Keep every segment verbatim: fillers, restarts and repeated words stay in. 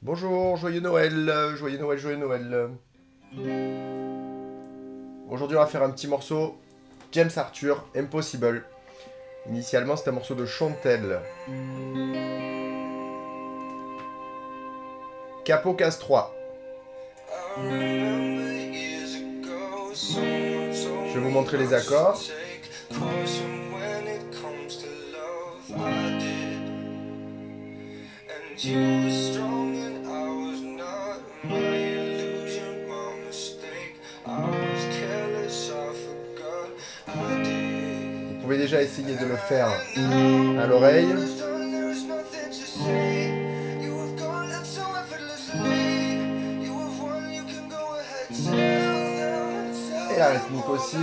Bonjour, joyeux Noël, euh, joyeux Noël, joyeux Noël. Aujourd'hui, on va faire un petit morceau James Arthur, Impossible. Initialement, c'est un morceau de Chantelle. Capo case trois. Je vais vous montrer les accords. Vous pouvez déjà essayer de le faire à l'oreille. Et la rythmique aussi.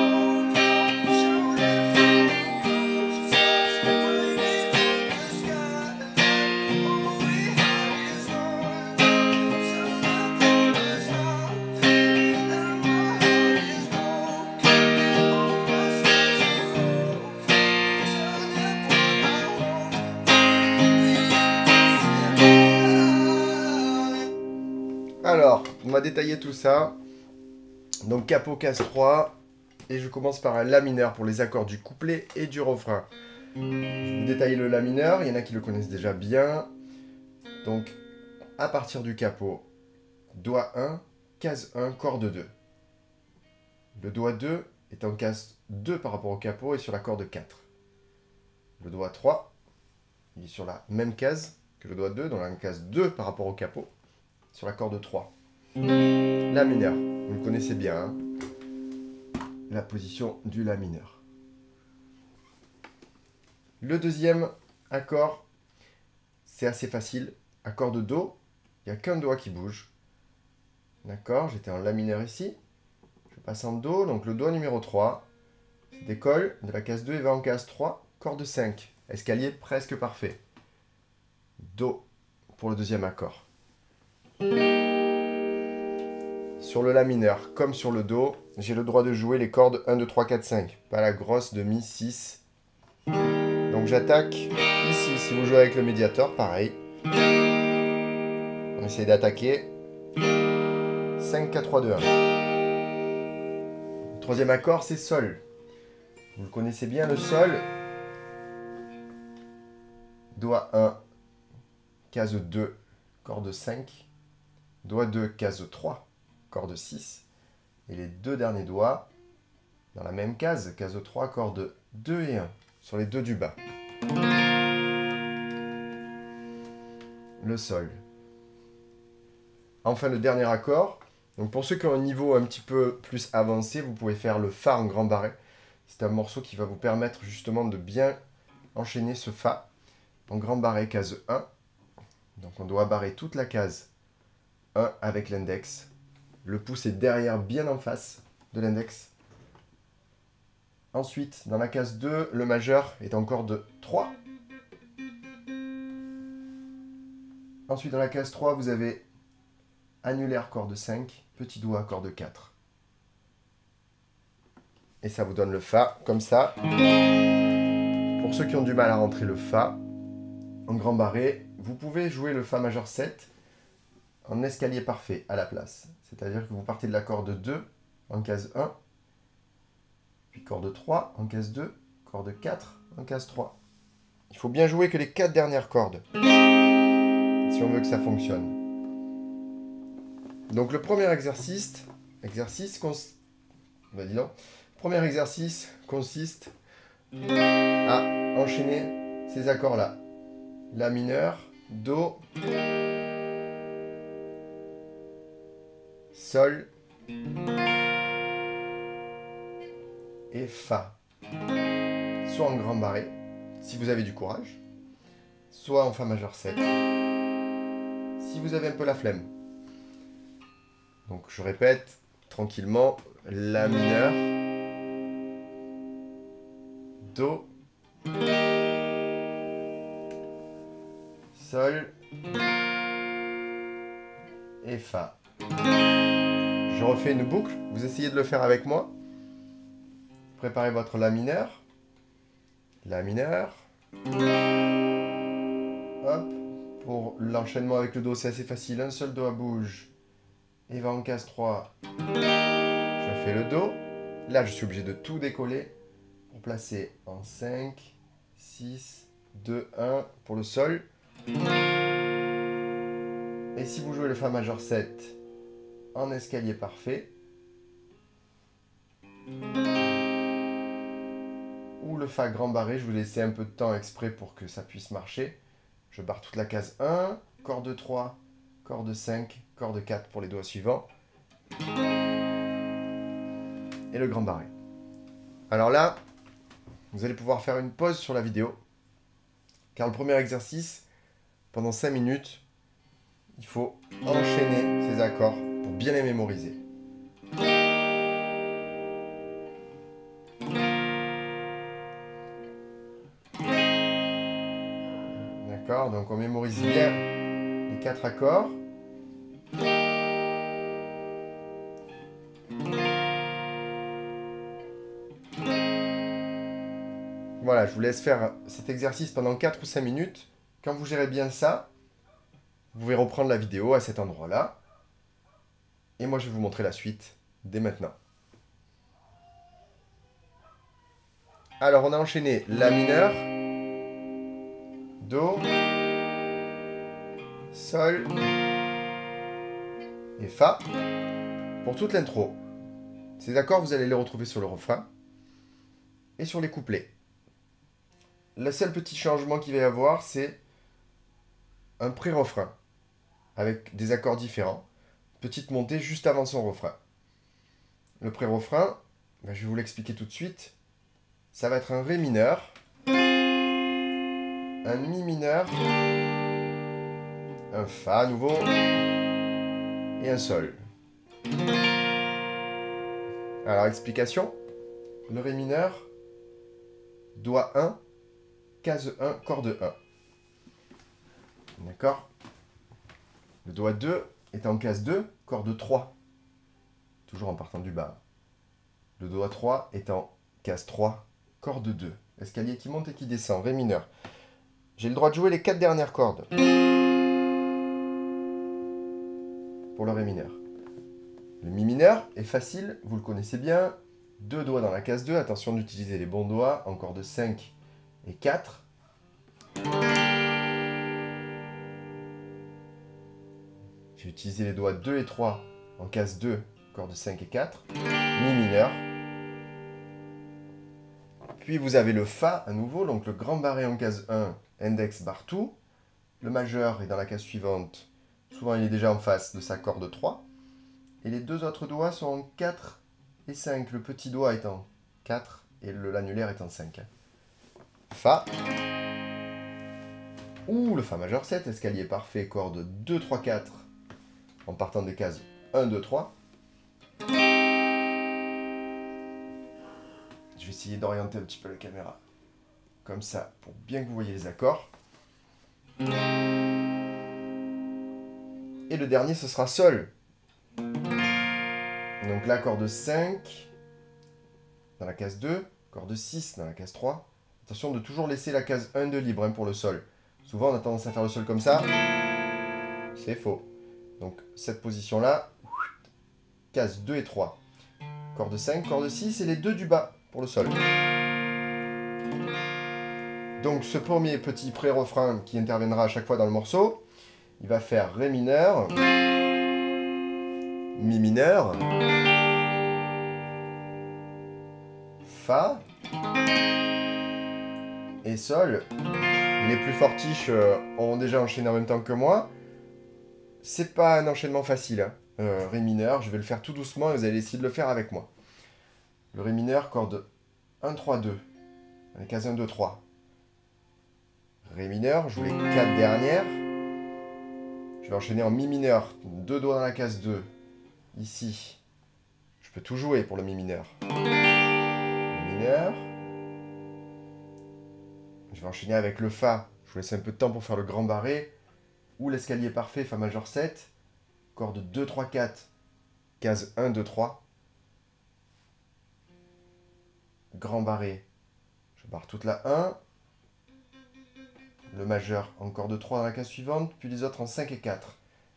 Alors, on va détailler tout ça. Donc capo case trois. Et je commence par un la mineur pour les accords du couplet et du refrain. Je vais vous détailler le la mineur. Il y en a qui le connaissent déjà bien. Donc, à partir du capo, doigt un, case un, corde deux. Le doigt deux est en case deux par rapport au capo et sur la corde quatre. Le doigt trois, il est sur la même case que le doigt deux, dans la case deux par rapport au capot, sur la corde trois. La mineur, vous le connaissez bien, hein, la position du la mineur. Le deuxième accord, c'est assez facile. Accord de do, il n'y a qu'un doigt qui bouge. D'accord, j'étais en la mineur ici. Je passe en do, donc le doigt numéro trois se décolle de la case deux et va en case trois, corde cinq. Escalier presque parfait. Do pour le deuxième accord. Sur le la mineur, comme sur le do, j'ai le droit de jouer les cordes un, deux, trois, quatre, cinq. Pas la grosse de mi, six. Donc j'attaque ici. Si vous jouez avec le médiator, pareil. On essaye d'attaquer. cinq, quatre, trois, deux, un. Le troisième accord, c'est sol. Vous le connaissez bien, le sol. Doigt un, case deux, corde cinq. Doigt deux, case trois, corde six. Et les deux derniers doigts, dans la même case, case trois, corde deux et un, sur les deux du bas. Le sol. Enfin, le dernier accord. Donc pour ceux qui ont un niveau un petit peu plus avancé, vous pouvez faire le fa en grand barré. C'est un morceau qui va vous permettre justement de bien enchaîner ce fa en grand barré, case un. Donc on doit barrer toute la case un avec l'index. Le pouce est derrière, bien en face de l'index. Ensuite, dans la case deux, le majeur est en corde trois. Ensuite, dans la case trois, vous avez annulaire corde cinq, petit doigt corde quatre. Et ça vous donne le fa, comme ça. Pour ceux qui ont du mal à rentrer le fa, en grand barré, vous pouvez jouer le fa majeur sept en escalier parfait à la place. C'est-à-dire que vous partez de la corde deux en case un, puis corde trois en case deux, corde quatre en case trois. Il faut bien jouer que les quatre dernières cordes, si on veut que ça fonctionne. Donc le premier exercice, exercice cons... bah, dis donc. Premier exercice consiste à enchaîner ces accords-là. La mineur, do, sol et fa. Soit en grand barré, si vous avez du courage, soit en fa majeur sept, si vous avez un peu la flemme. Donc je répète tranquillement, la mineur, do, sol et fa. Je refais une boucle, vous essayez de le faire avec moi. Préparez votre la mineur, la mineur, hop, Pour l'enchaînement avec le Do, c'est assez facile. Un seul doigt bouge et va en case trois. Je fais le Do. Là, je suis obligé de tout décoller pour placer en cinq, six, deux, un pour le Sol. Et si vous jouez le Fa majeur sept en escalier parfait, ou le Fa grand barré, je vous laisse un peu de temps exprès pour que ça puisse marcher. Je barre toute la case un, corde trois, corde cinq, corde quatre pour les doigts suivants. Et le grand barré. Alors là, vous allez pouvoir faire une pause sur la vidéo. Car le premier exercice, pendant cinq minutes, il faut enchaîner ces accords pour bien les mémoriser. D'accord, donc on mémorise bien les quatre accords. Voilà, je vous laisse faire cet exercice pendant quatre ou cinq minutes. Quand vous gérez bien ça, vous pouvez reprendre la vidéo à cet endroit-là. Et moi, je vais vous montrer la suite dès maintenant. Alors, on a enchaîné La mineur, Do, Sol et Fa pour toute l'intro. Ces accords, vous allez les retrouver sur le refrain et sur les couplets. Le seul petit changement qu'il va y avoir, c'est un pré-refrain avec des accords différents. Petite montée juste avant son refrain. Le pré-refrain, ben je vais vous l'expliquer tout de suite. Ça va être un Ré mineur, un Mi mineur, un Fa à nouveau et un Sol. Alors, explication. Le Ré mineur, doigt un, case un, corde un. D'accord? Le doigt deux est en case deux, corde trois. Toujours en partant du bas. Le doigt trois est en case trois, corde deux. Escalier qui monte et qui descend, Ré mineur. J'ai le droit de jouer les quatre dernières cordes. Pour le Ré mineur. Le Mi mineur est facile, vous le connaissez bien. Deux doigts dans la case deux, attention d'utiliser les bons doigts, en corde cinq et quatre. J'ai utilisé les doigts deux et trois en case deux, corde cinq et quatre. Mi mineur. Puis vous avez le Fa à nouveau, donc le grand barré en case un, index barre tout. Le majeur est dans la case suivante, souvent il est déjà en face de sa corde trois. Et les deux autres doigts sont en quatre et cinq. Le petit doigt est en quatre et l'annulaire est en cinq. Fa. Ou le Fa majeur sept, escalier parfait, corde deux, trois, quatre, en partant des cases un, deux, trois. Je vais essayer d'orienter un petit peu la caméra, comme ça, pour bien que vous voyez les accords. Et le dernier, ce sera Sol. Donc là, corde cinq dans la case deux, corde six dans la case trois. Attention de toujours laisser la case un de libre hein, pour le Sol. Souvent, on a tendance à faire le Sol comme ça. C'est faux. Donc, cette position-là, case deux et trois. Corde cinq, corde six et les deux du bas pour le Sol. Donc, ce premier petit pré-refrain qui interviendra à chaque fois dans le morceau, il va faire Ré mineur, Mi mineur, Fa et Sol. Les plus fortiches euh, ont déjà enchaîné en même temps que moi. C'est pas un enchaînement facile. Hein. Euh, Ré mineur, je vais le faire tout doucement et vous allez essayer de le faire avec moi. Le Ré mineur, corde un, trois, deux. Les cases un, deux, trois. Ré mineur, je joue les quatre dernières. Je vais enchaîner en Mi mineur. Deux doigts dans la case deux. Ici. Je peux tout jouer pour le Mi mineur. Mi mineur. Je vais enchaîner avec le Fa. Je vous laisse un peu de temps pour faire le grand barré. Ou l'escalier parfait, Fa majeur sept. Corde deux, trois, quatre. Case un, deux, trois. Grand barré. Je barre toute la un. le majeur en corde trois dans la case suivante, puis les autres en cinq et quatre.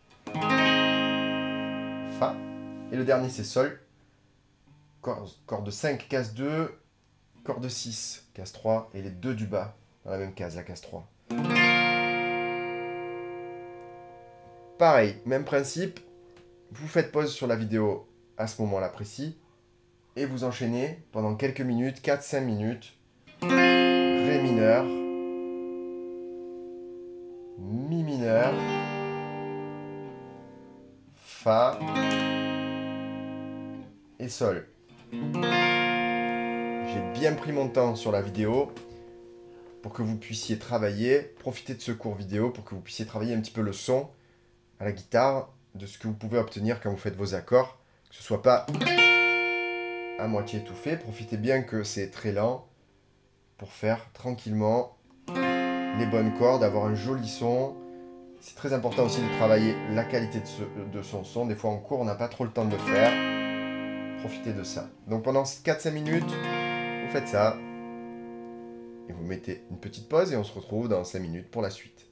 Fa. Et le dernier, c'est Sol. Corde cinq, case deux, corde six, case trois, et les deux du bas, dans la même case, la case trois. Pareil, même principe, vous faites pause sur la vidéo à ce moment-là précis, et vous enchaînez pendant quelques minutes, quatre à cinq minutes, Ré mineur, Mi mineur, Fa et Sol. J'ai bien pris mon temps sur la vidéo pour que vous puissiez travailler, profiter de ce cours vidéo pour que vous puissiez travailler un petit peu le son à la guitare, de ce que vous pouvez obtenir quand vous faites vos accords, que ce soit pas à moitié étouffé. Profitez bien que c'est très lent pour faire tranquillement les bonnes cordes, avoir un joli son. C'est très important aussi de travailler la qualité de, ce, de son son. Des fois en cours, on n'a pas trop le temps de le faire. Profitez de ça. Donc pendant quatre à cinq minutes, vous faites ça. Et vous mettez une petite pause et on se retrouve dans cinq minutes pour la suite.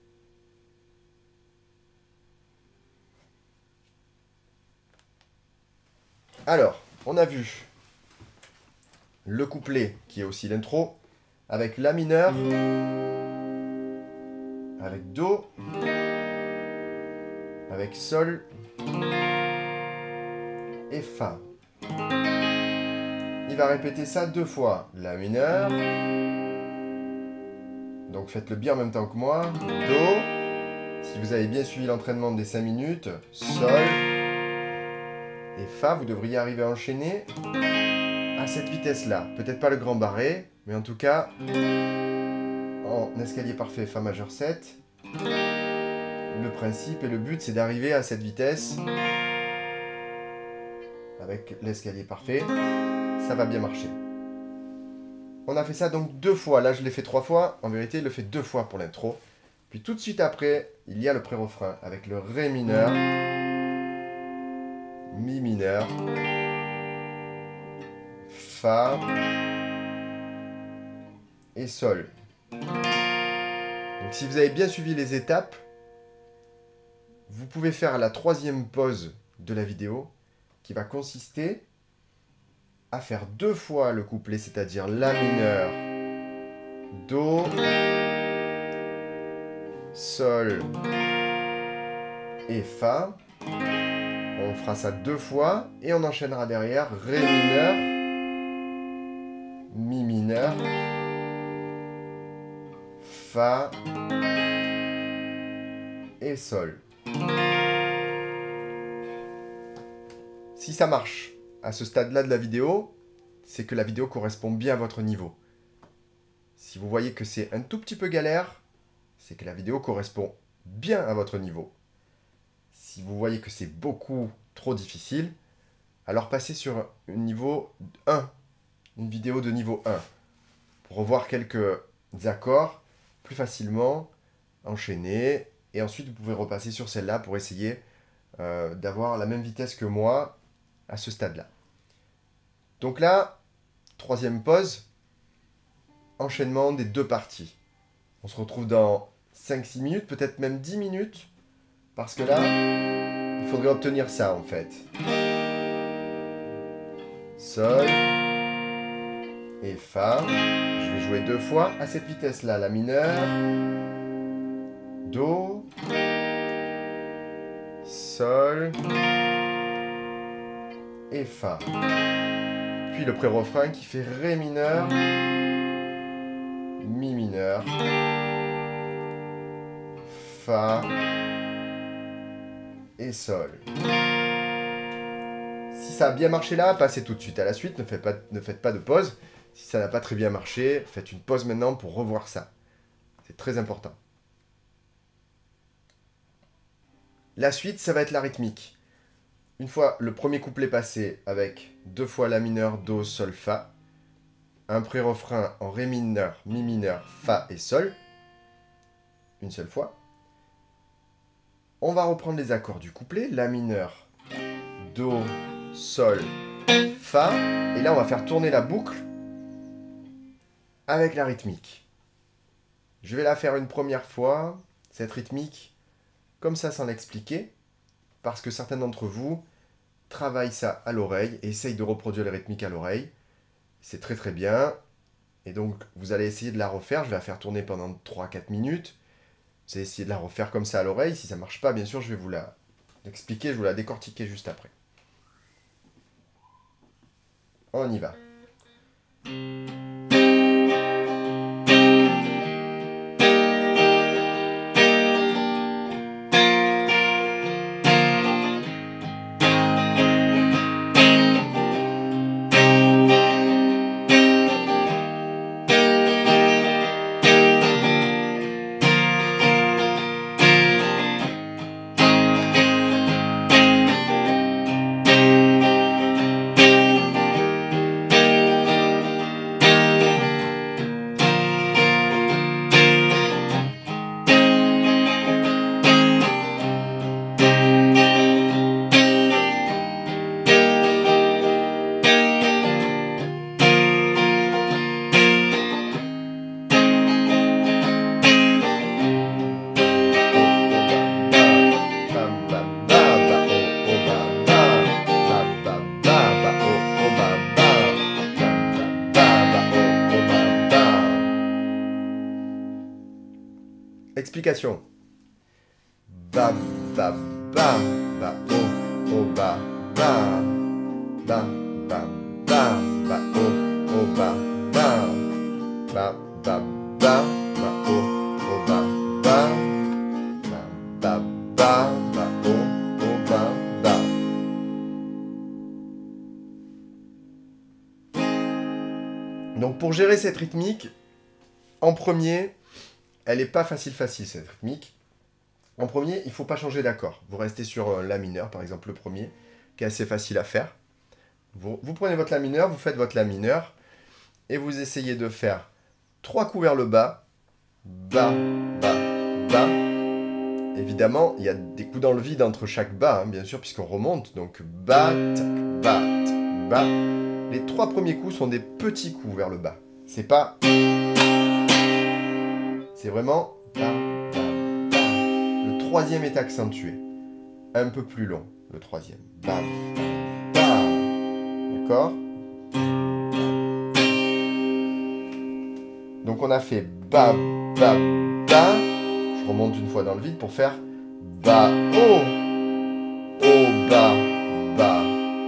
Alors, on a vu le couplet qui est aussi l'intro, avec La mineur, avec Do, avec Sol et Fa. Il va répéter ça deux fois. La mineur, donc faites-le bien en même temps que moi. Do, si vous avez bien suivi l'entraînement des cinq minutes, Sol et Fa, vous devriez arriver à enchaîner à cette vitesse-là. Peut-être pas le grand barré, mais en tout cas, en escalier parfait Fa majeur sept, le principe et le but, c'est d'arriver à cette vitesse avec l'escalier parfait. Ça va bien marcher. On a fait ça donc deux fois. Là, je l'ai fait trois fois. En vérité, il le fait deux fois pour l'intro. Puis tout de suite après, il y a le pré-refrain avec le Ré mineur, Mi mineur, Fa et Sol. Donc si vous avez bien suivi les étapes, vous pouvez faire la troisième pause de la vidéo qui va consister à faire deux fois le couplet, c'est-à-dire La mineur, Do, Sol et Fa. On fera ça deux fois et on enchaînera derrière Ré mineur, Mi mineur, Fa et Sol. Si ça marche à ce stade-là de la vidéo, c'est que la vidéo correspond bien à votre niveau. Si vous voyez que c'est un tout petit peu galère, c'est que la vidéo correspond bien à votre niveau. Si vous voyez que c'est beaucoup trop difficile, alors passez sur un niveau un, une vidéo de niveau un, pour revoir quelques accords plus facilement, enchaîner, et ensuite vous pouvez repasser sur celle-là pour essayer euh, d'avoir la même vitesse que moi à ce stade-là. Donc là, troisième pause, enchaînement des deux parties. On se retrouve dans cinq à six minutes, peut-être même dix minutes, parce que là, il faudrait obtenir ça en fait. Sol et Fa. Je vais jouer deux fois à cette vitesse-là. La mineure, Do, Sol et Fa. Puis le pré-refrain qui fait Ré mineur, Mi mineur, Fa et Sol. Si ça a bien marché là, passez tout de suite à la suite, ne faites pas, ne faites pas de pause. Si ça n'a pas très bien marché, faites une pause maintenant pour revoir ça. C'est très important. La suite, ça va être la rythmique. Une fois le premier couplet passé avec deux fois La mineur, Do, Sol, Fa, un pré-refrain en Ré mineur, Mi mineur, Fa et Sol, une seule fois. On va reprendre les accords du couplet, La mineur, Do, Sol, Fa, et là on va faire tourner la boucle avec la rythmique. Je vais la faire une première fois, cette rythmique, comme ça sans l'expliquer, parce que certains d'entre vous travaillent ça à l'oreille et essayent de reproduire les rythmiques à l'oreille. C'est très très bien. Et donc, vous allez essayer de la refaire. Je vais la faire tourner pendant trois à quatre minutes. Vous allez essayer de la refaire comme ça à l'oreille. Si ça ne marche pas, bien sûr, je vais vous la expliquer, je vais vous la décortiquer juste après. On y va. Explication. Ba ba ba ba oh oh ba ba ba ba ba ba oh oh ba ba ba ba ba ba oh oh ba ba ba ba ba ba oh oh ba ba. Donc pour gérer cette rythmique, en premier, elle n'est pas facile facile cette rythmique. En premier, il ne faut pas changer d'accord. Vous restez sur euh, La mineur, par exemple le premier, qui est assez facile à faire. Vous, vous prenez votre La mineur, vous faites votre La mineur, et vous essayez de faire trois coups vers le bas, bas, bas, bas. Évidemment, il y a des coups dans le vide entre chaque bas, hein, bien sûr, puisqu'on remonte. Donc bas, tac, bas, tac, bas. Les trois premiers coups sont des petits coups vers le bas. C'est pas... C'est vraiment... Le troisième est accentué. Un peu plus long, le troisième. Bam, bam. D'accord? Donc on a fait ba, ba, ba. Je remonte une fois dans le vide pour faire ba, oh. Oh, ba, ba.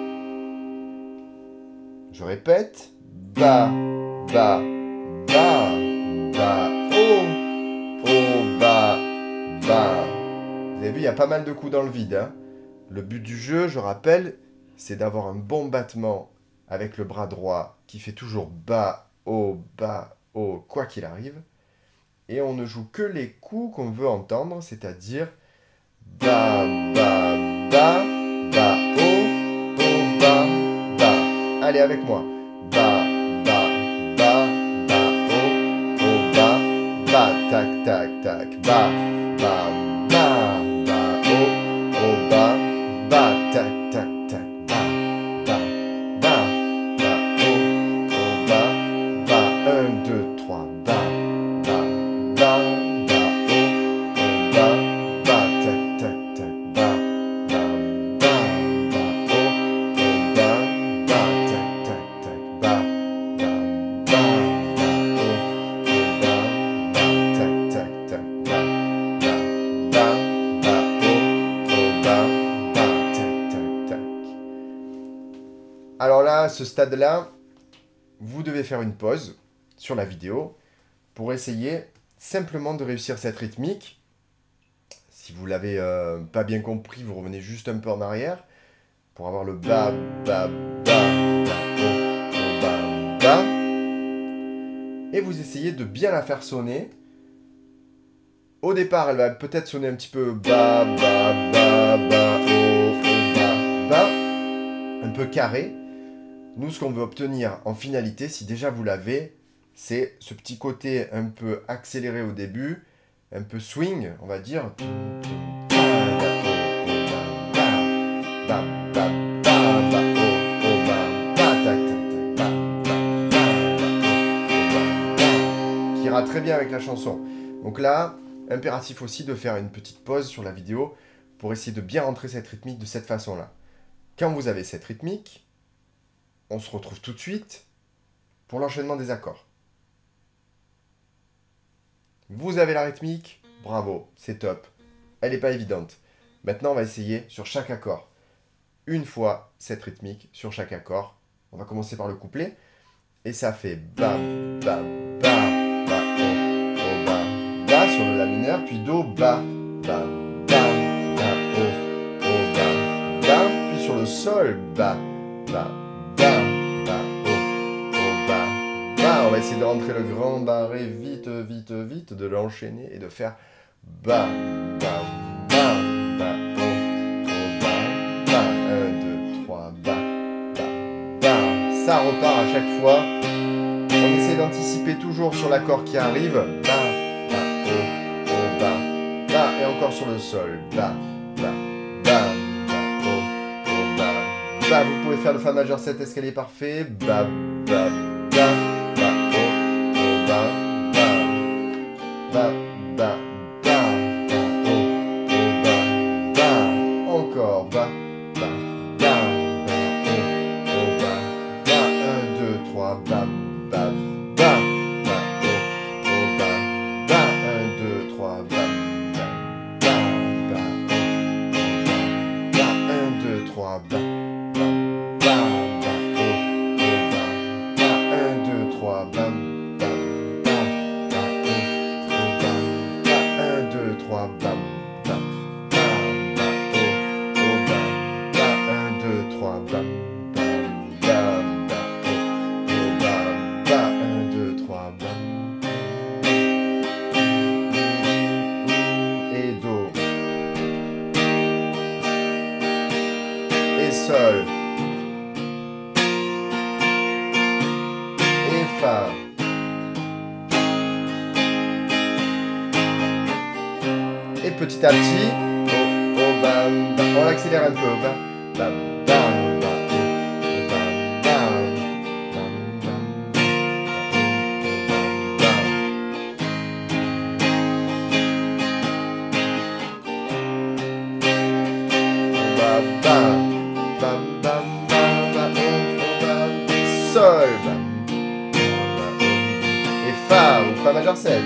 Je répète. Ba, ba, ba. Ba, oh. Oh, ba, ba. Vous avez vu, il y a pas mal de coups dans le vide. Hein. Le but du jeu, je rappelle, c'est d'avoir un bon battement avec le bras droit qui fait toujours bas, haut, bas, haut, quoi qu'il arrive. Et on ne joue que les coups qu'on veut entendre, c'est-à-dire bas, bas, bas, bas, haut, haut, bas, bas. Allez, avec moi. Bas, bas, bas, bas, haut, haut, bas, bas, tac, tac, tac, bas, bas, bas. Alors là, à ce stade-là, vous devez faire une pause sur la vidéo pour essayer simplement de réussir cette rythmique. Si vous ne l'avez euh, pas bien compris, vous revenez juste un peu en arrière pour avoir le ba, ba, ba, ba, oh, oh, ba, ba. Et vous essayez de bien la faire sonner. Au départ, elle va peut-être sonner un petit peu ba, ba, ba, ba, oh, oh, ba, ba. Un peu carré. Nous, ce qu'on veut obtenir en finalité, si déjà vous l'avez, c'est ce petit côté un peu accéléré au début, un peu swing, on va dire. Qui ira très bien avec la chanson. Donc là, impératif aussi de faire une petite pause sur la vidéo pour essayer de bien rentrer cette rythmique de cette façon-là. Quand vous avez cette rythmique, on se retrouve tout de suite pour l'enchaînement des accords. Vous avez la rythmique, bravo, c'est top. Elle n'est pas évidente. Maintenant, on va essayer sur chaque accord. Une fois cette rythmique sur chaque accord. On va commencer par le couplet. Et ça fait ba, ba, ba, ba, oh, oh, ba, ba sur le la mineur, puis do, ba, ba, ba, ba, oh, oh, ba, ba, puis sur le sol, ba, ba, ba, ba, oh, oh, ba, ba. On va essayer de rentrer le grand barré vite, vite, vite, de l'enchaîner et de faire ba, ba, ba, ba, oh, oh, ba, ba, un, deux, trois, ba, ba, ba. Ça repart à chaque fois. On essaie d'anticiper toujours sur l'accord qui arrive. Ba, ba, oh, oh, ba, ba. Et encore sur le sol. Ba, ba, ba, ba, oh, oh, ba, ba. Vous pouvez faire le Fa majeur sept escalier parfait. Ba, ba, ba, ba, oh, oh, ba, ba, ba, ba, ba, ba, oh, oh, ba, ba. Encore ba, ba, ba, ba, oh, oh, ba, ba. un, deux, trois, ba, ba, ba, ba, oh, oh, ba, ba. un, deux, trois, ba, ba, ba, ba, oh, oh, ba, ba. un, deux, trois, ba, ba, ba, ba, oh, oh, ba, ba. un, deux, trois, ba, ba, ba, ba, oh, oh, ba, ba. un, deux, trois, ba, ba, ba, ba, oh, oh, ba, ba. un, deux, trois, ba, ba, ba, ba, oh, oh, ba, ba. un, deux, trois, ba. Et do. Et sol. Et fa. Et petit à petit, oh, oh, bam, bam. On accélère un peu, bam, bam, bam, bam, oh, oh, bam, bam, bam, bam, bam, bam, bam, bam, bam, bam, oh, oh, bam, sol, bam, bam, bam, et fa ou fa majeur sept.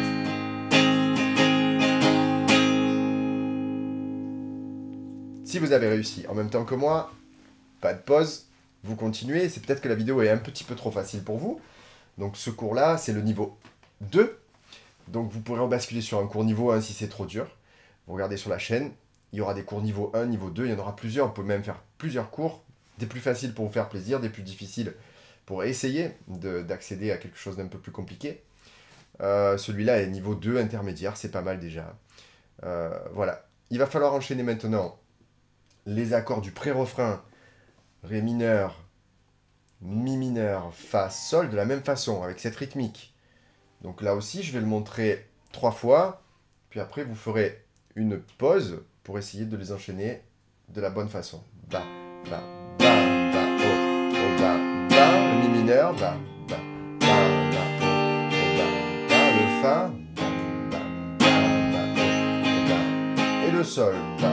Si vous avez réussi en même temps que moi, pas de pause, vous continuez. C'est peut-être que la vidéo est un petit peu trop facile pour vous. Donc ce cours-là, c'est le niveau deux. Donc vous pourrez rebasculer sur un cours niveau un si c'est trop dur. Vous regardez sur la chaîne, il y aura des cours niveau un, niveau deux, il y en aura plusieurs. On peut même faire plusieurs cours, des plus faciles pour vous faire plaisir, des plus difficiles pour essayer d'accéder à quelque chose d'un peu plus compliqué. Euh, Celui-là est niveau deux intermédiaire, c'est pas mal déjà. Euh, voilà. Il va falloir enchaîner maintenant les accords du pré-refrain, Ré mineur, Mi mineur, Fa, Sol, de la même façon, avec cette rythmique. Donc là aussi, je vais le montrer trois fois, puis après vous ferez une pause pour essayer de les enchaîner de la bonne façon. Ba, ba, ba, ba, oh, oh, ba, ba, le Mi mineur, ba, ba, ba, ba, oh, oh, ba, ba, le Fa, ba, ba, ba, ba, oh, oh, ba, et le Sol, ba,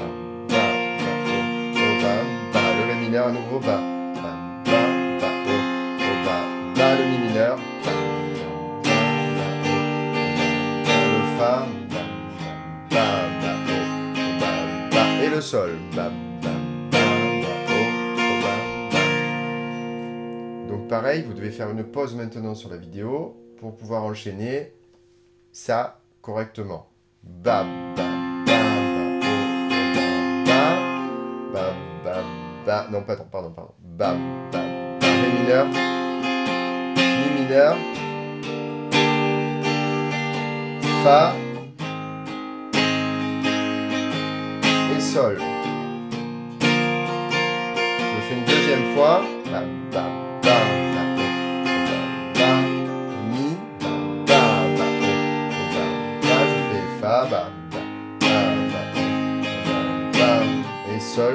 le Ré mineur à nouveau, ba, ba, ba, ba, oh, oh, ba, ba, le Mi mineur, ba, ba, ba, oh, ba, le Fa, ba, ba, ba, oh, oh, ba, ba, et le Sol, ba, ba, ba, ba, oh, oh, ba, ba. Donc pareil, vous devez faire une pause maintenant sur la vidéo pour pouvoir enchaîner ça correctement. Ba, ba, ba, ba, oh, oh, ba, ba, ba, ba, ba, non, pardon, pardon, pardon. Ba, ba, ba, Ré mineur, Mi mineur, Fa et Sol. Je fais une deuxième fois. Ba, ba, ba, ba, ba, ba, Mi, ba, ba, ba, oh, ba, ba, je fais Fa, ba, ba, ba, ba, ba, ba, et Sol.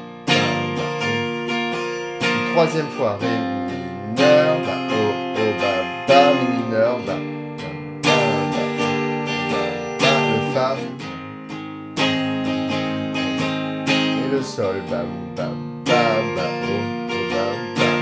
Troisième fois, Ré mineur, ba, oh, oh, ba, ba, Mi mineur, ba, ba, ba, ba, Et le sol. Bam, bam, bam, bam, oh, oh, bam, bam.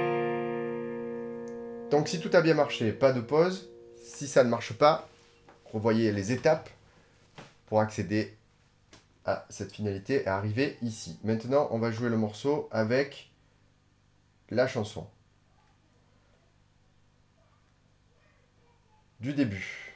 Donc si tout a bien marché, pas de pause. Si ça ne marche pas, revoyez les étapes pour accéder à cette finalité et arriver ici. Maintenant, on va jouer le morceau avec la chanson. Du début.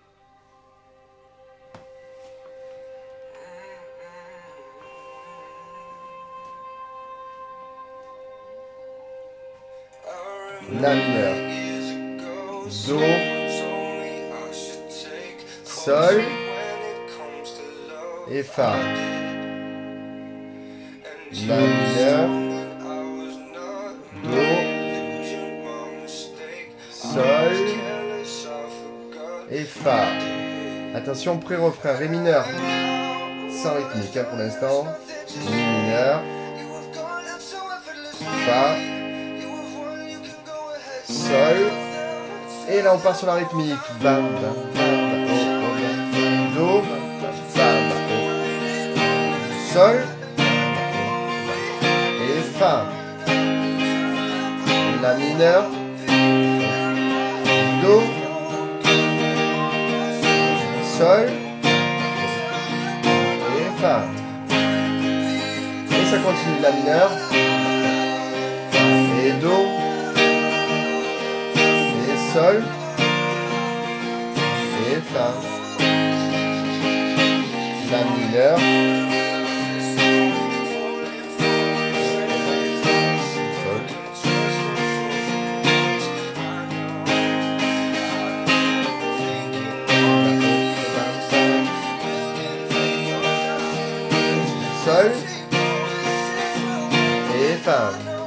La mineur. Do. Sol. Et Fa. La mineur. Do. Sol. Et Fa. Attention, pré-refrain, Ré mineur. Sans rythmique hein, pour l'instant. Mi mineur. Fa. Sol. Et là on part sur la rythmique. Bam, bam, bam, bam, oh, oh, bam. Do. Bam, bam, oh. Sol. Et Fa. La mineur. Do. Sol. Et Fa. Et ça continue. La mineur. Et Do. Sol et Fa. La mineur. Sol. Sol et Fa.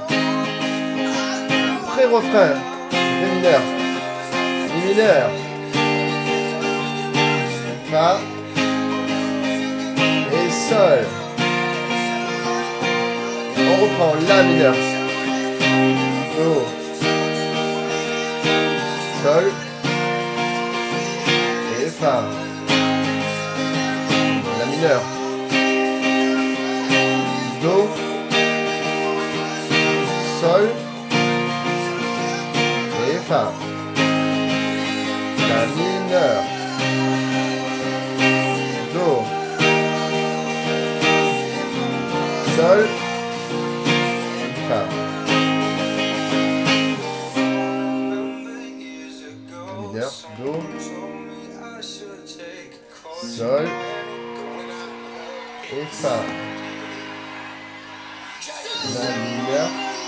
Pré-refrain. Ré mineur. Mi mineur, Fa et Sol. On reprend La mineur, Do, Sol et Fa. La mineur, Do, Sol et Fa. La mineur, Do, Sol, Fa. Mineur, Do, Sol et Fa. La mineur.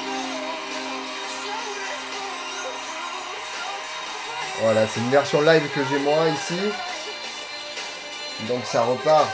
Voilà, c'est une version live que j'ai moi ici. Donc ça repart.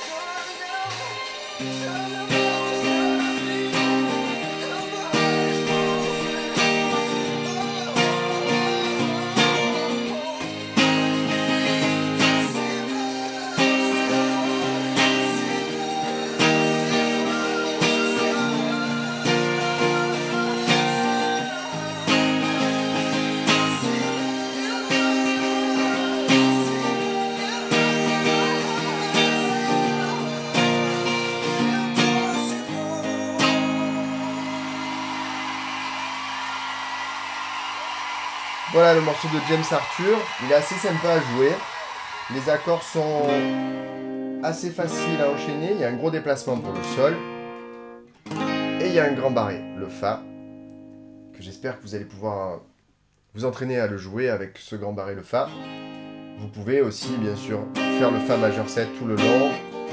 Voilà le morceau de James Arthur, il est assez sympa à jouer, les accords sont assez faciles à enchaîner, il y a un gros déplacement pour le sol, et il y a un grand barré, le Fa, que j'espère que vous allez pouvoir vous entraîner à le jouer avec ce grand barré, le Fa. Vous pouvez aussi bien sûr faire le Fa majeur sept tout le long.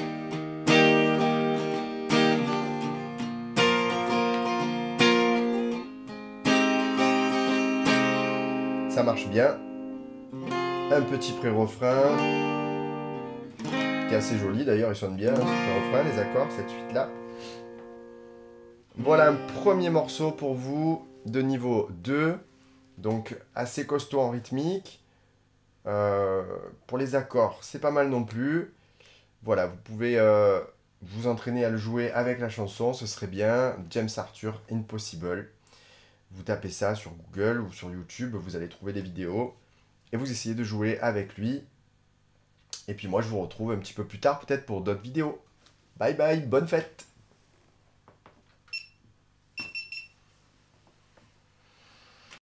Ça marche bien. Un petit pré-refrain qui est assez joli d'ailleurs, il sonne bien, ce pré-refrain, les accords, cette suite-là. Voilà un premier morceau pour vous de niveau deux, donc assez costaud en rythmique. Euh, pour les accords, c'est pas mal non plus. Voilà, vous pouvez euh, vous entraîner à le jouer avec la chanson, ce serait bien. James Arthur, Impossible. Vous tapez ça sur Google ou sur YouTube, vous allez trouver des vidéos et vous essayez de jouer avec lui. Et puis moi, je vous retrouve un petit peu plus tard, peut-être pour d'autres vidéos. Bye bye, bonne fête!